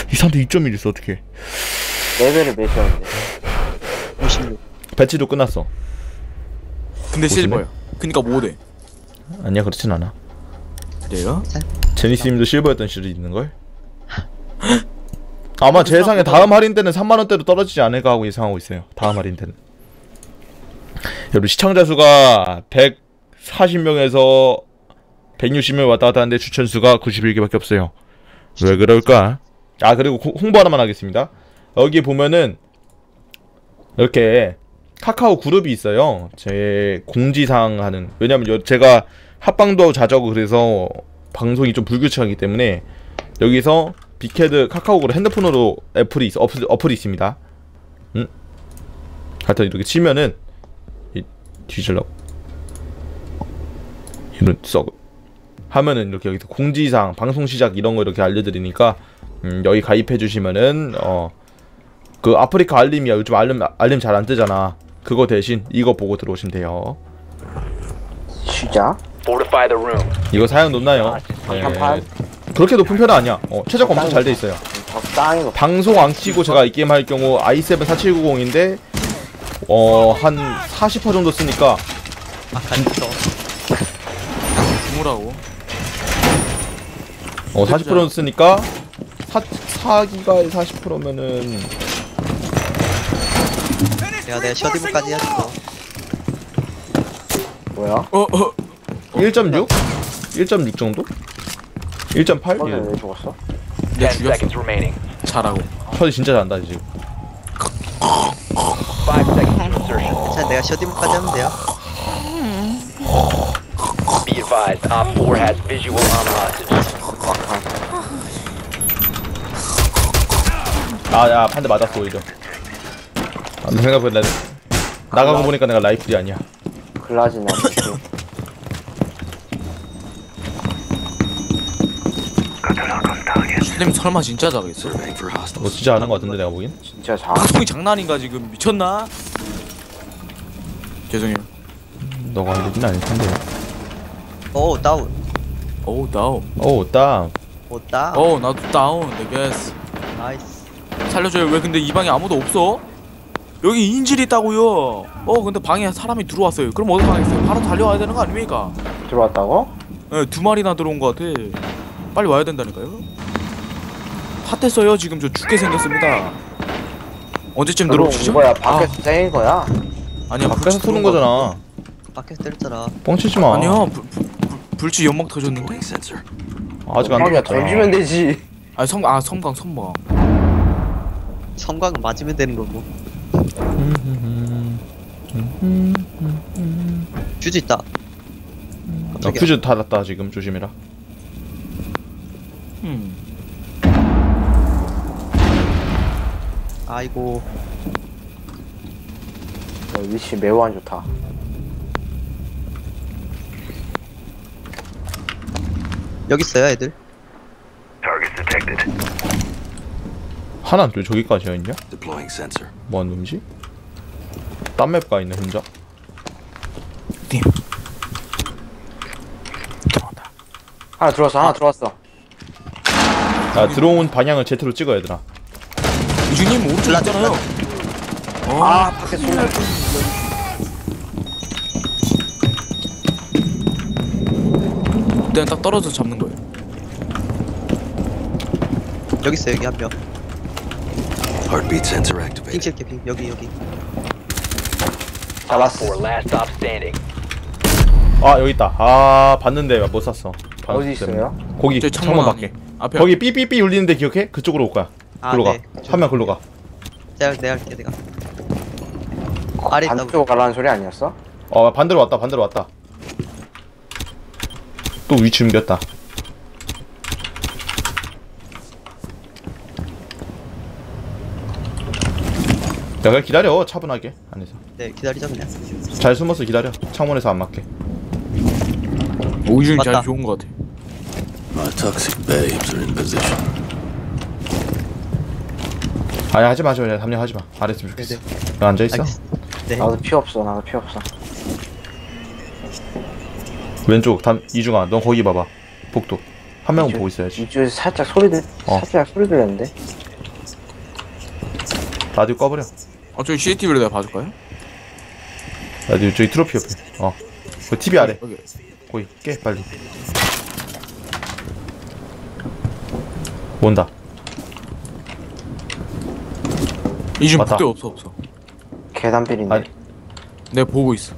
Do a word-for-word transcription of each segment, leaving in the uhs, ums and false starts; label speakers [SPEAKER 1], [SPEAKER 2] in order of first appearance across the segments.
[SPEAKER 1] 이 사람들 이 점 일 있어. 어떡해.
[SPEAKER 2] 레벨을 몇이었는데?
[SPEAKER 3] 오십육.
[SPEAKER 1] 배치도 끝났어.
[SPEAKER 4] 근데 실버야. 그니까 뭐 돼?
[SPEAKER 1] 아니야 그렇진 않아.
[SPEAKER 4] 그래요?
[SPEAKER 1] 제니스님도 실버였던 시절이 있는걸? 아마 제 예상에 다음 할인 때는 삼만 원대로 떨어지지 않을까 하고 예상하고 있어요. 다음 할인 때는. 여러분 시청자 수가 백사십 명에서 백육십 명 왔다 갔다 하는데 추천 수가 구십일 개밖에 없어요. 왜 그럴까? 아 그리고 홍보 하나만 하겠습니다. 여기 보면은 이렇게 카카오 그룹이 있어요. 제 공지사항 하는. 왜냐면 여, 제가 합방도 자주 하고 그래서 방송이 좀 불규칙하기 때문에 여기서 빅헤드 카카오 그룹 핸드폰으로 애플이 있, 어플, 어플이 있습니다. 응? 하여튼 이렇게 치면은 이 뒤질러 이런 썩 하면은 이렇게 여기서 공지사항 방송 시작 이런 거 이렇게 알려드리니까 음, 여기 가입해 주시면은 어 그 아프리카 알림이야. 요즘 알림 알림 잘 안 뜨잖아. 그거 대신 이거 보고 들어오시면 돼요.
[SPEAKER 2] 시작.
[SPEAKER 1] 이거 사양 높나요? 네.
[SPEAKER 2] 한판?
[SPEAKER 1] 그렇게 높은 편은 아니야. 어, 최저가 엄청 잘 돼 있어요.
[SPEAKER 2] 적당히 높.
[SPEAKER 1] 방송 안 키고 제가 이 게임 할 경우 아이 세븐 사칠구공인데 어, 한 사십 퍼센트 정도 쓰니까
[SPEAKER 3] 아 간죠.
[SPEAKER 4] 주무라고.
[SPEAKER 1] 어, 사십 퍼센트 쓰니까 사, 사 기가에 사십 퍼센트면은
[SPEAKER 3] 야 내가 셔디브까지 했어.
[SPEAKER 2] 뭐야?
[SPEAKER 4] 어 어.
[SPEAKER 1] 일 점 육? 일 점 육 정도? 일 점 팔?
[SPEAKER 2] 너네
[SPEAKER 1] 예.
[SPEAKER 2] 왜 죽었어?
[SPEAKER 4] 내 죽였어. 잘하고.
[SPEAKER 1] 셔디 진짜 잘한다 지금.
[SPEAKER 3] 괜찮아 내가 셔디브까지 하면 돼요.
[SPEAKER 5] Be advised, Op four has visual on hostage.
[SPEAKER 1] 아야 한 대 맞았어 오히려. 아, 생각보다 나가고 보니까 내가 라이플이 아니야.
[SPEAKER 2] 글라지나.
[SPEAKER 4] 님 설마 진짜 잘하겠어?
[SPEAKER 1] 뭐 진짜 하는 거 같은데 내가 보기엔.
[SPEAKER 2] 진짜 잘.
[SPEAKER 4] 방송이 장난인가 지금 미쳤나? 죄송해요.
[SPEAKER 1] 너가 할 얘기는 아닐 텐데.
[SPEAKER 3] 오 다운.
[SPEAKER 4] 오 다운.
[SPEAKER 1] 오 딱.
[SPEAKER 3] 오 다운.
[SPEAKER 4] 어 나도 다운. 내게스.
[SPEAKER 3] 나이스.
[SPEAKER 4] 살려줘요. 왜 근데 이 방에 아무도 없어? 여기 인질이 있다고요. 어 근데 방에 사람이 들어왔어요. 그럼 어떻게 하겠어요? 바로 달려와야 되는 거 아닙니까?
[SPEAKER 2] 들어왔다고?
[SPEAKER 4] 네, 두 마리나 들어온 거 같아. 빨리 와야 된다니까요. 핫했어요. 지금 저 죽게 생겼습니다. 언제쯤 들어오시죠?
[SPEAKER 2] 뭐야? 밖에서 째인 거야?
[SPEAKER 4] 아니야
[SPEAKER 1] 밖에서 쏘는 거잖아.
[SPEAKER 3] 밖에서 때렸잖아.
[SPEAKER 1] 뻥치지 마.
[SPEAKER 4] 아니야 불, 불, 불, 불치 연막 터졌는데.
[SPEAKER 1] 아직 안
[SPEAKER 2] 야
[SPEAKER 1] 들어왔잖아.
[SPEAKER 2] 던지면 되지.
[SPEAKER 4] 아니 섬아 섬광 섬광.
[SPEAKER 3] 성광 맞으면 되는 거고. 퓨즈 있다.
[SPEAKER 1] 어,
[SPEAKER 3] 갑자기.
[SPEAKER 1] 퓨즈 닫았다 지금 조심해라.
[SPEAKER 4] 음.
[SPEAKER 3] 아이고.
[SPEAKER 2] 어, 위치 매우 안 좋다.
[SPEAKER 3] 여기 있어요 애들.
[SPEAKER 1] 하나는 또 저기까지 있냐? 뭐하는 놈이지? 딴 맵 가 있네 혼자.
[SPEAKER 4] 님. 들어온다.
[SPEAKER 2] 하나 들어왔어. 하나 들어왔어.
[SPEAKER 1] 야 들어온 방향을 제트로 찍어 얘들아.
[SPEAKER 4] 이주님 오른쪽
[SPEAKER 3] 블라드,
[SPEAKER 4] 있잖아요. 어.
[SPEAKER 2] 아 밖에 쏘.
[SPEAKER 4] 그때는 딱 떨어져서 잡는 거예요.
[SPEAKER 3] 여기 있어 여기 한 명.
[SPEAKER 6] Heartbeat sensor
[SPEAKER 3] 핑
[SPEAKER 6] activated.
[SPEAKER 3] 칠게 핑 여기 여기.
[SPEAKER 5] Op four last stop standing.
[SPEAKER 1] 아 여기 있다. 아 봤는데 못 샀어.
[SPEAKER 2] 어디 있어요?
[SPEAKER 1] 거기
[SPEAKER 4] 저
[SPEAKER 1] 창문
[SPEAKER 4] 창문
[SPEAKER 1] 밖에.
[SPEAKER 4] 앞에
[SPEAKER 1] 거기 삐삐삐 울리는데 기억해? 그쪽으로 올 거야.
[SPEAKER 3] 아,
[SPEAKER 1] 글로
[SPEAKER 3] 네.
[SPEAKER 1] 가. 한 명 글로 가.
[SPEAKER 3] 내가 내가 할게 내가. 아래 있다고.
[SPEAKER 2] 반대쪽 가라는 소리 아니었어?
[SPEAKER 1] 어 반대로 왔다. 반대로 왔다. 또 위치 옮겼다. 야 그냥 기다려 차분하게 안에서.
[SPEAKER 3] 네 기다리자 그냥.
[SPEAKER 1] 잘 숨어서 기다려. 창문에서 안 맞게.
[SPEAKER 4] 오이준이
[SPEAKER 3] 맞다.
[SPEAKER 4] 잘 좋은 거 같아.
[SPEAKER 6] My toxic babes are in position.
[SPEAKER 1] 아니 하지마 하지마 담력 하지마. 안 했으면 좋겠어. 너 앉아있어?
[SPEAKER 3] 알겠어. 네.
[SPEAKER 2] 나도 피 없어. 나도 피 없어.
[SPEAKER 1] 왼쪽 담 이중아 넌 거기 봐봐. 복도 한 명은 보고 있어야지.
[SPEAKER 2] 이쪽에서 살짝 소리 들
[SPEAKER 1] 어.
[SPEAKER 2] 살짝 소리 들렸는데.
[SPEAKER 1] 라디오 꺼버려.
[SPEAKER 4] 어 저기 씨씨티비를 내가 봐줄까요?
[SPEAKER 1] 라디오 저기 트로피 옆에. 어. 그 티비 아래.
[SPEAKER 4] 여기.
[SPEAKER 1] 거기 깨 빨리. 온다.
[SPEAKER 4] 이집
[SPEAKER 1] 맞다.
[SPEAKER 4] 그때 없어 없어.
[SPEAKER 2] 계단 빌인데.
[SPEAKER 1] 아니.
[SPEAKER 4] 내가 보고 있어.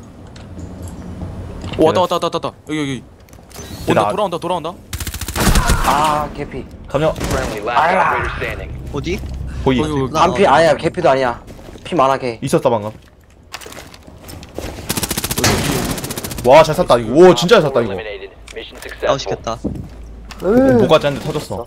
[SPEAKER 4] 오, 왔다 왔다 왔다 왔다. 여기 여기. 온다
[SPEAKER 1] 나-
[SPEAKER 4] 돌아온다 돌아온다.
[SPEAKER 2] 아 개피.
[SPEAKER 1] 담요.
[SPEAKER 5] Friendly last operator standing.
[SPEAKER 3] 어디?
[SPEAKER 1] 거기
[SPEAKER 4] 거기 거기.
[SPEAKER 3] 나-
[SPEAKER 2] 반피 아니야 개피도 아니야. 피 많아 개.
[SPEAKER 1] 있었다 방금. 와 잘 샀다 이거. 오 진짜 잘 샀다 이거.
[SPEAKER 5] Eliminated. Mission
[SPEAKER 3] 다운
[SPEAKER 5] successful.
[SPEAKER 3] 시켰다.
[SPEAKER 1] 어, 목까지 한대 터졌어.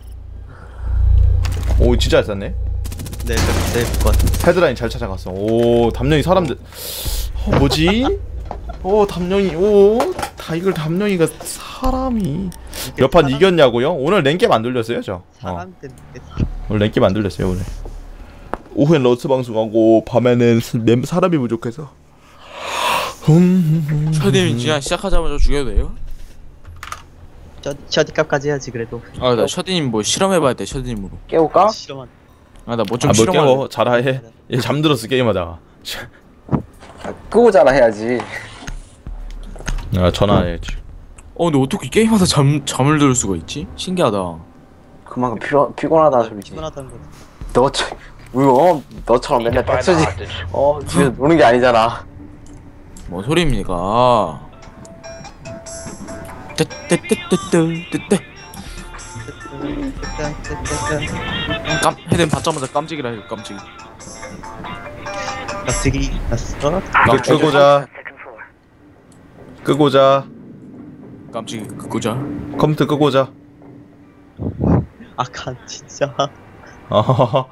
[SPEAKER 1] 오 진짜 잘 샀네.
[SPEAKER 3] 네, 네, 것.
[SPEAKER 1] 헤드라인 잘 찾아갔어. 오 담령이 사람들. 어, 뭐지? 오 담령이 오다 이걸 담령이가 사람이 몇 판 이겼냐고요? 오늘 랭겜 안 돌렸어요 저? 어.
[SPEAKER 3] 사람 때문에.
[SPEAKER 1] 오늘 랭겜 안 돌렸어요 오늘. 오후엔 러스 방송하고 밤에는 멤 사람이 부족해서. 음.
[SPEAKER 4] 셔딘 그냥 시작하자마자 죽여도 돼요?
[SPEAKER 3] 저 셔디값까지 해야지 그래도.
[SPEAKER 4] 아나 셔딘 뭐 실험해봐야 돼 셔딘으로.
[SPEAKER 2] 깨울까?
[SPEAKER 3] 실험한.
[SPEAKER 4] 아 나 뭐 좀
[SPEAKER 1] 아뭐
[SPEAKER 4] 실험할래.
[SPEAKER 1] 깨워 잘해. 얘 잠들었어 게임하다가.
[SPEAKER 2] 아, 끄고 자라 해야지.
[SPEAKER 1] 아 전화해야지.
[SPEAKER 4] 어 근데 어떻게 게임하다 잠 잠을 들 수가 있지? 신기하다.
[SPEAKER 2] 그만큼 피로, 피곤하다는 소리지.
[SPEAKER 3] 피곤하다는 거.
[SPEAKER 2] 너 저, 우리 어 너처럼 맨날
[SPEAKER 5] Find the
[SPEAKER 2] 백수지.
[SPEAKER 5] hostage.
[SPEAKER 2] 어 집에서 노는 게 아니잖아.
[SPEAKER 4] 뭐 소리입니까? 떼떼떼떼떼떼떼 깜 헤덴 받자마자 깜찍이라 해 깜찍이.
[SPEAKER 3] 갑자기 갔어.
[SPEAKER 1] 이거 끄고자. 끄고자.
[SPEAKER 4] 깜찍이 그거자.
[SPEAKER 1] 컴퓨터 끄고자.
[SPEAKER 3] 아칸 진짜.
[SPEAKER 1] 어허허.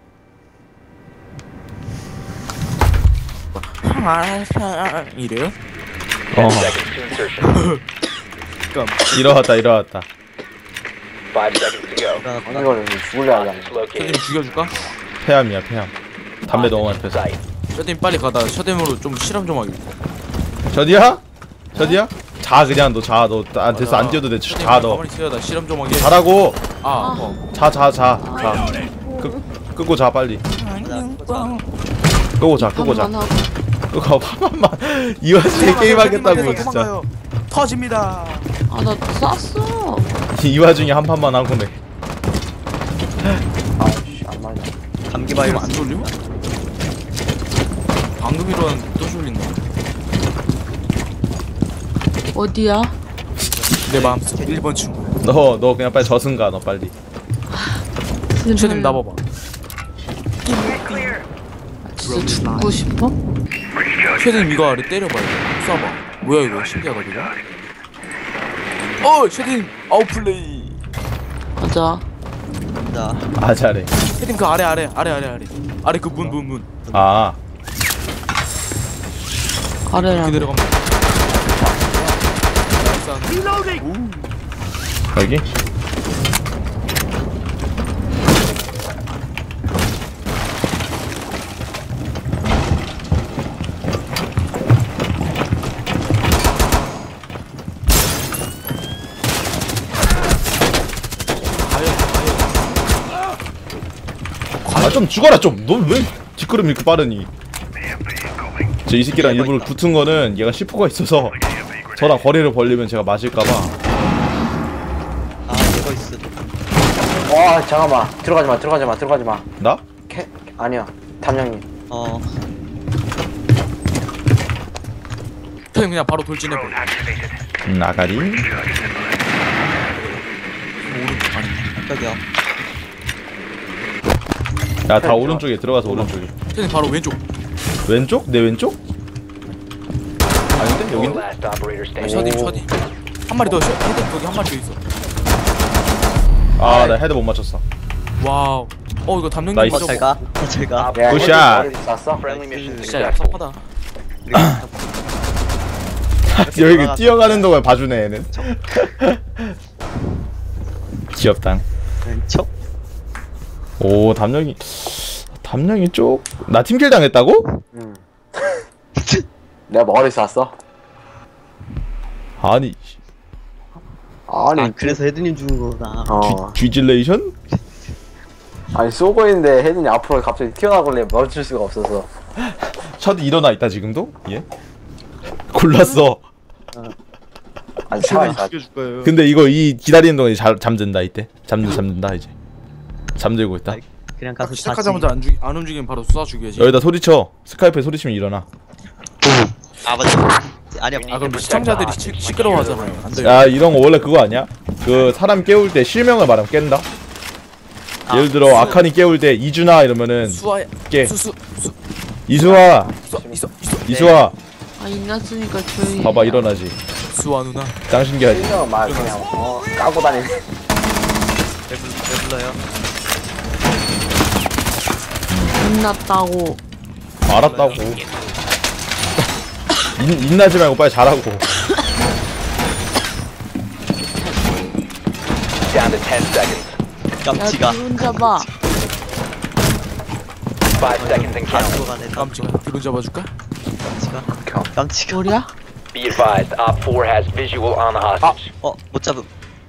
[SPEAKER 4] 이래요?
[SPEAKER 1] 어.
[SPEAKER 5] Seconds to insertion.
[SPEAKER 1] 일어났다 일어났다.
[SPEAKER 5] Five seconds to go.
[SPEAKER 2] 아니 이걸 죽을래 하지 않아.
[SPEAKER 5] Hostage
[SPEAKER 4] 셔딘
[SPEAKER 5] located.
[SPEAKER 4] 죽여줄까?
[SPEAKER 1] 폐암이야 폐암. 담배 너무 많이 폈어.
[SPEAKER 5] Site.
[SPEAKER 4] 셔딘 빨리 가다 셔딘으로 좀 실험 좀 하게.
[SPEAKER 1] 저디야? 저디야? 자 그냥 너 자 너 아, 됐어 안 뛰어도 돼. 자 너.
[SPEAKER 4] 가만히 있어야 나 실험 좀 하게.
[SPEAKER 1] 자라고.
[SPEAKER 4] 아 어.
[SPEAKER 1] 자 자 자 자. 끄 끄고 자 빨리. 끄고 자 끄고 자.
[SPEAKER 7] 한번 하고.
[SPEAKER 1] 끄고 한번만 이 와중에 게임 하겠다고 진짜.
[SPEAKER 4] 도망가요. 터집니다.
[SPEAKER 7] 아, 나 쐈어.
[SPEAKER 1] 이 와중에 한 판만 하고네.
[SPEAKER 2] 아씨 안 맞아.
[SPEAKER 3] 감기
[SPEAKER 4] 지금 안
[SPEAKER 3] 바이러스.
[SPEAKER 4] 졸려? 방금 일어났는데 또 졸린다.
[SPEAKER 7] 어디야?
[SPEAKER 4] 내 마음속 일 번 친구.
[SPEAKER 1] 너 너 그냥 빨리 저승가 너 빨리.
[SPEAKER 4] 셔딘 나봐봐.
[SPEAKER 7] 진짜 죽고 싶어?
[SPEAKER 4] 셔딘 이거 아래 때려봐요. 쏴봐. 뭐야 이거 신기하다 이거. 어 셔딘 아웃플레이.
[SPEAKER 7] 맞아.
[SPEAKER 3] 자,
[SPEAKER 1] 아 잘해.
[SPEAKER 4] 셔딘 그 아래 아래 아래 아래 아래 아래 그 문 문 문.
[SPEAKER 1] 아
[SPEAKER 7] 아래랑.
[SPEAKER 4] 그대로 가면. 돼.
[SPEAKER 1] 여기. 아 좀 죽어라 좀. 너 왜 뒷걸음 이렇게 빠르니? 저 이 새끼랑 일부러 붙은 거는 얘가 시포가 있어서 저랑 거리를 벌리면 제가 맞을까봐.
[SPEAKER 3] 아 이거 있어.
[SPEAKER 2] 와 잠깐만 들어가지 마 들어가지 마 들어가지 마.
[SPEAKER 1] 나?
[SPEAKER 2] 캐 아니야 담령님.
[SPEAKER 3] 어.
[SPEAKER 4] 셔딘 그냥 바로 돌진해버려.
[SPEAKER 1] 음, 나가리.
[SPEAKER 4] 오른쪽 아니.
[SPEAKER 3] 저기요.
[SPEAKER 1] 야 다 오른쪽에 들어가서 오른쪽에.
[SPEAKER 4] 셔딘 바로 왼쪽.
[SPEAKER 1] 왼쪽? 내 왼쪽? 아닌데?
[SPEAKER 5] Four
[SPEAKER 1] 여긴데?
[SPEAKER 5] last operator
[SPEAKER 4] 아,
[SPEAKER 5] standing.
[SPEAKER 4] 셔딘 셔딘. 한 마리 더. 셔- 셔딘 거기 한 마리 더 있어.
[SPEAKER 1] 아 나 헤드 못 맞췄어.
[SPEAKER 4] 와우. 어 이거 담령님
[SPEAKER 1] 나이스.
[SPEAKER 3] 어, 잘 가. 어, 잘 가.
[SPEAKER 2] 내가
[SPEAKER 1] 굿샷.
[SPEAKER 2] 헤드 쐈어?
[SPEAKER 5] Friendly mission
[SPEAKER 4] 진짜
[SPEAKER 5] successful.
[SPEAKER 4] 얍삽하다.
[SPEAKER 1] 여기 뛰어가는 동안 봐주네 얘는. 귀엽당.
[SPEAKER 3] 왼쪽.
[SPEAKER 1] 오 담령이 담령이 쪽. 나 팀킬 당했다고?
[SPEAKER 2] 응. 내가 머리 쐈어?
[SPEAKER 1] 아니
[SPEAKER 2] 아니
[SPEAKER 3] 아 그래서 헤드님 죽은 거구나.
[SPEAKER 2] 어
[SPEAKER 1] 뒤질레이션?
[SPEAKER 2] 아니 쏘고 있는데 헤드니 앞으로 갑자기 튀어나오길래 멈출 수가 없어서.
[SPEAKER 1] 셔디 일어나 있다 지금도? 예? 골랐어.
[SPEAKER 2] 아니 살아있어.
[SPEAKER 1] 근데 이거 이 기다리는 동안에 자, 잠든다 이때. 잠든 잠든다 이제. 잠들고 있다.
[SPEAKER 3] 그냥 가서 자지.
[SPEAKER 4] 시작하자마자 안, 죽, 안 움직이면 바로 쏴 죽여야지.
[SPEAKER 1] 여기다 소리쳐. 스카이프에 소리치면 일어나.
[SPEAKER 3] 아 맞다. 아니야.
[SPEAKER 4] 아 그럼 시청자들이 시, 시끄러워하잖아요. 안 돼요.
[SPEAKER 1] 야 이런 거 원래 그거 아니야? 그 사람 깨울 때 실명을 말하면 깬다.
[SPEAKER 3] 아,
[SPEAKER 1] 예를 들어
[SPEAKER 3] 수-
[SPEAKER 1] 아칸이 깨울 때 이준아 이러면은
[SPEAKER 4] 수아
[SPEAKER 1] 깨.
[SPEAKER 4] 수수 수
[SPEAKER 1] 이수아
[SPEAKER 4] 있어 있어 있어.
[SPEAKER 1] 이수아
[SPEAKER 7] 아 인났으니까 조용히
[SPEAKER 1] 봐봐
[SPEAKER 7] 해요.
[SPEAKER 1] 일어나지.
[SPEAKER 4] 수아 누나.
[SPEAKER 1] 짱 신기하지.
[SPEAKER 2] 실명은 말 그냥 어 까고 다니는.
[SPEAKER 3] 왜, 불, 왜 불러요?
[SPEAKER 7] 인났다고.
[SPEAKER 1] 알았다고. 인, 인나지 말고 빨리 잘하고.
[SPEAKER 5] Down to ten seconds.
[SPEAKER 7] 야
[SPEAKER 3] 깜치가.
[SPEAKER 7] 드론 잡아.
[SPEAKER 5] Five seconds and
[SPEAKER 3] 안
[SPEAKER 5] counting.
[SPEAKER 3] 들어가네.
[SPEAKER 4] 깜찍아. 드론 잡아줄까?
[SPEAKER 3] 깜치가. 깜치가.
[SPEAKER 7] 머리야?
[SPEAKER 5] Be advised, Op four has visual on the hostage.
[SPEAKER 3] 어, 못 잡음.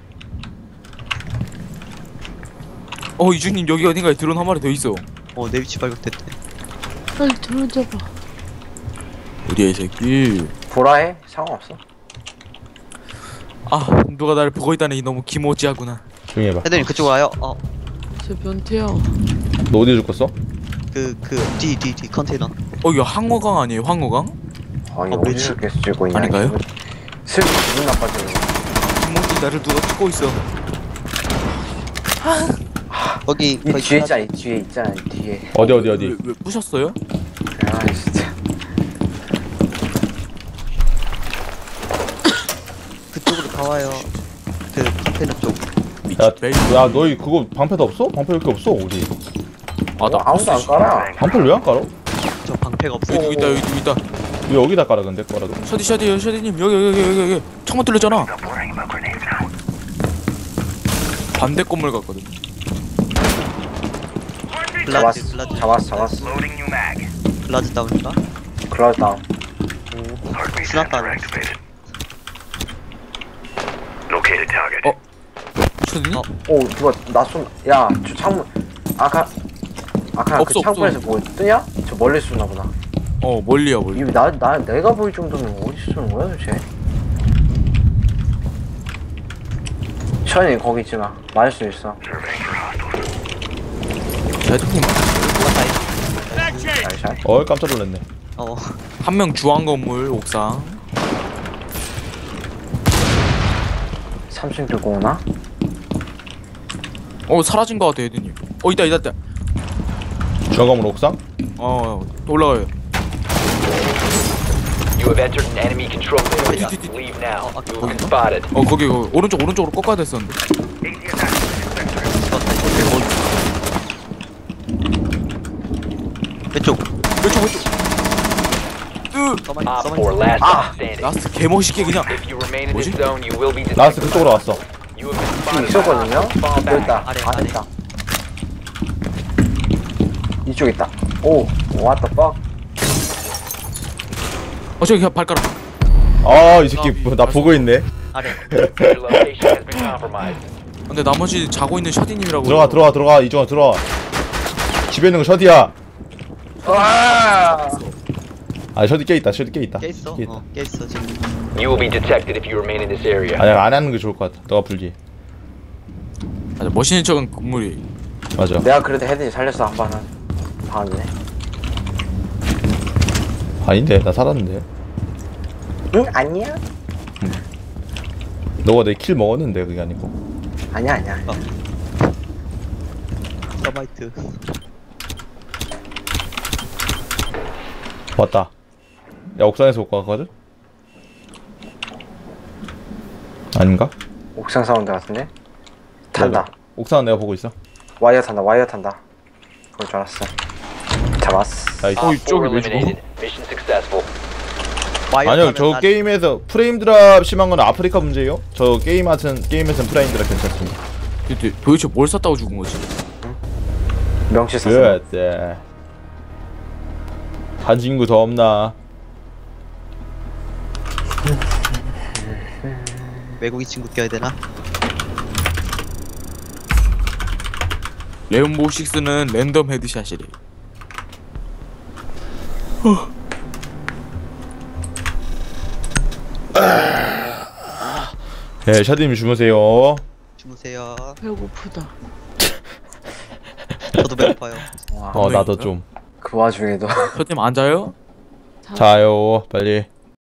[SPEAKER 4] 어 이준님 여기 어딘가에 드론 한 마리 더 있어.
[SPEAKER 3] 어, 내 위치 발각됐대.
[SPEAKER 7] 빨리 드론 잡아.
[SPEAKER 4] 어디야 이 새끼.
[SPEAKER 2] 보라해 상관없어.
[SPEAKER 4] 아 누가 나를 보고 있다니 너무 기모찌하구나.
[SPEAKER 1] 조용히 해봐.
[SPEAKER 3] 헤드님 그쪽 와요. 어,
[SPEAKER 7] 저 변태야.
[SPEAKER 1] 너 어디에 죽었어?
[SPEAKER 3] 그, 그, 뒤, 뒤, 뒤 컨테이너.
[SPEAKER 4] 어 이거 항어강 아니에요 항어강?
[SPEAKER 2] 아니
[SPEAKER 3] 어,
[SPEAKER 2] 어디서 이렇게 쓰고 있냐.
[SPEAKER 4] 아닌가요?
[SPEAKER 2] 슬프 기분 나빠지네.
[SPEAKER 4] 기모찌 나를 누가 찍고 있어.
[SPEAKER 3] 거기,
[SPEAKER 2] 이
[SPEAKER 3] 거기
[SPEAKER 2] 뒤에
[SPEAKER 3] 끝나지.
[SPEAKER 2] 있잖아 이 뒤에 있잖아 이 뒤에.
[SPEAKER 1] 어디 어디
[SPEAKER 4] 왜,
[SPEAKER 1] 어디?
[SPEAKER 4] 왜, 왜 부셨어요?
[SPEAKER 2] 아 진짜.
[SPEAKER 3] 그쪽으로 다 와요. 그 컨테이너 쪽.
[SPEAKER 1] 야, 야 너희 그거 방패도 없어? 방패 이렇게 없어 어디?
[SPEAKER 4] 아나
[SPEAKER 2] 아무도 안 깔아.
[SPEAKER 1] 방패를 왜 안 깔아?
[SPEAKER 3] 저 방패가 없어.
[SPEAKER 4] 여기 있다 여기 있다.
[SPEAKER 1] 왜 여기다 깔아 근데 깔아도?
[SPEAKER 4] 셔디 셔디 셔디님 여기 여기 여기 여기 창문 뚫렸잖아. 반대 건물 갔거든.
[SPEAKER 3] 블라즈,
[SPEAKER 2] 잡았어
[SPEAKER 3] 블라즈.
[SPEAKER 2] 잡았어 잡았어.
[SPEAKER 3] 블라즈 다운인가?
[SPEAKER 2] 클라우드 다운.
[SPEAKER 3] 오, 스나다운.
[SPEAKER 4] 셔디님?
[SPEAKER 3] 어.
[SPEAKER 2] 오 누가 나쏜. 야저 창문. 아까 아까 그
[SPEAKER 4] 없어,
[SPEAKER 2] 창문에서
[SPEAKER 4] 없어.
[SPEAKER 2] 뭐 뜨냐? 저 멀리 쏘나 보다.
[SPEAKER 4] 어 멀리야 멀리.
[SPEAKER 2] 이거 나, 나 내가 보일 정도면 어디서 쏘는 거야 도대체? 션이 거기 있지 마. 맞을 수 있어.
[SPEAKER 4] 헤드폰
[SPEAKER 3] 뭐가 다 있어.
[SPEAKER 2] 나이샷.
[SPEAKER 1] 어 깜짝 놀랐네.
[SPEAKER 3] 어,
[SPEAKER 4] 한 명 주황 건물 옥상.
[SPEAKER 2] 삼 층 들고 오나?
[SPEAKER 4] 어 사라진 거 같아 헤드님. 어 있다 있다 있다.
[SPEAKER 1] 중앙검으로 옥상?
[SPEAKER 4] 어 또 올라가요.
[SPEAKER 5] You have entered an enemy controlled area.
[SPEAKER 4] Did- did- did-
[SPEAKER 5] Leave now.
[SPEAKER 3] Oh,
[SPEAKER 5] You have been spotted.
[SPEAKER 4] 어 거기 거기 오른쪽 오른쪽으로 꺾어야 됐었는데.
[SPEAKER 3] 왼쪽.
[SPEAKER 4] 왼쪽 왼쪽. 으
[SPEAKER 3] 써마이,
[SPEAKER 5] Op
[SPEAKER 3] 써마이.
[SPEAKER 5] four last
[SPEAKER 2] Ah.
[SPEAKER 5] stop standing.
[SPEAKER 4] 라스트 개멋있게 그냥.
[SPEAKER 5] If you remain in
[SPEAKER 4] 뭐지?
[SPEAKER 5] this zone, you will be
[SPEAKER 1] 나스
[SPEAKER 5] detected.
[SPEAKER 1] 그쪽으로 왔어.
[SPEAKER 5] You have been
[SPEAKER 2] 지금
[SPEAKER 5] spotted.
[SPEAKER 2] 있었거든요?
[SPEAKER 5] Fall
[SPEAKER 2] 여기
[SPEAKER 5] back.
[SPEAKER 2] 있다.
[SPEAKER 3] 아래,
[SPEAKER 2] 안
[SPEAKER 3] 아래.
[SPEAKER 2] 있다. 이쪽에 있다. 오, what the fuck?
[SPEAKER 4] 어 저기 그냥 발가락.
[SPEAKER 1] 아 이 새끼 뭐, 나 보고 있네.
[SPEAKER 3] 아래.
[SPEAKER 5] Your location has been compromised.
[SPEAKER 4] 근데 나머지 자고 있는 셔디님이라고.
[SPEAKER 1] 들어가 들어가 들어가 이종아 들어와. 집에 있는 거 셔디야. 아 셔디 깨 있다 셔디 깨 있다.
[SPEAKER 3] 깨 있어.
[SPEAKER 1] 깨 있다.
[SPEAKER 3] 어, 깨 있어 지금.
[SPEAKER 5] You will be detected if you remain in this area.
[SPEAKER 1] 아니야 안 하는 게 좋을 것 같아. 너가 불지.
[SPEAKER 4] 맞아 멋있는 척은 건물이.
[SPEAKER 1] 맞아.
[SPEAKER 2] 내가 그래도 헤드니 살렸어 한 번은. 봤네.
[SPEAKER 1] 아닌데 나 살았는데.
[SPEAKER 2] 응? 아니야?
[SPEAKER 1] 너가 내 킬 먹었는데 그게 아니고.
[SPEAKER 2] 아니야 아니야.
[SPEAKER 3] 어. 서마이트.
[SPEAKER 1] 왔다. 야 옥상에서 올 것 같거든? 아닌가?
[SPEAKER 2] 옥상 사운드 같은데? 탄다.
[SPEAKER 1] 내가- 옥상은 내가 보고 있어.
[SPEAKER 2] 와이어 탄다. 와이어 탄다. 그럴 줄 알았어. 잡았어.
[SPEAKER 1] 나이스.
[SPEAKER 4] 어
[SPEAKER 5] Op
[SPEAKER 4] 이쪽이
[SPEAKER 5] four
[SPEAKER 4] 왜 죽어?
[SPEAKER 5] eliminated. Mission successful.
[SPEAKER 1] 아니요 저 게임에서 프레임 드랍 심한 건 아프리카 문제예요. 저 게임 하튼 게임에서는 프레임 드랍 괜찮습니다.
[SPEAKER 4] 도- 도대체 뭘 샀다고 죽은 거지?
[SPEAKER 2] 명치 썼어.
[SPEAKER 1] 그래. 한 친구 더 없나?
[SPEAKER 3] 외국인 친구 껴야 되나?
[SPEAKER 4] 레온보 식스는 랜덤 헤드샷이래.
[SPEAKER 1] 네, 샤드님 주무세요.
[SPEAKER 3] 주무세요.
[SPEAKER 7] 배고프다.
[SPEAKER 3] 저도 배고파요.
[SPEAKER 2] 와,
[SPEAKER 1] 어, 나도 좀.
[SPEAKER 2] 그 와중에도
[SPEAKER 4] 셔님 안 자요?
[SPEAKER 1] 자요, 빨리.